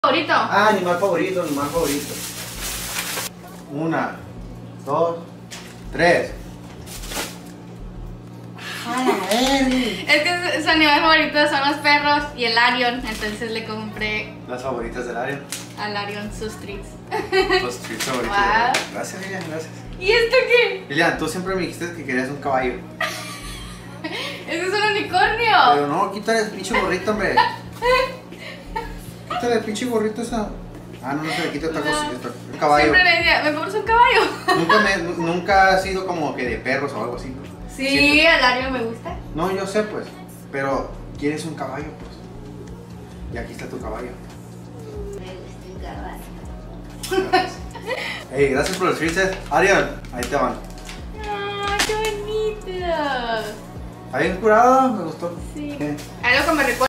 Favorito. Ah, animal favorito, animal favorito. 1, 2, 3. Es que su animal favorito son los perros y el Arion, entonces le compré Las favoritas del área. al Arion sus treats. Los treats favoritos. Wow. Gracias, Lilian, gracias. ¿Y esto qué? Lilian, tú siempre me dijiste que querías un caballo. ¡Ese es un unicornio! Pero no, quítale el pinche gorrito, hombre. Quítale el pinche gorrito esa. Ah, no, no se le quita otra cosa. Un caballo. Siempre le decía, ¿me compras un caballo? Nunca ha sido como que de perros o algo así. Sí, Siempre. el Arion me gusta. No, yo sé, pues. Pero quieres un caballo, pues. Y aquí está tu caballo. Me gusta un caballo. Hey, gracias por los treats. Ariel, ahí te van. ¡Ay, qué bonito! Está bien curado, me gustó. Sí. Algo que me recuerda.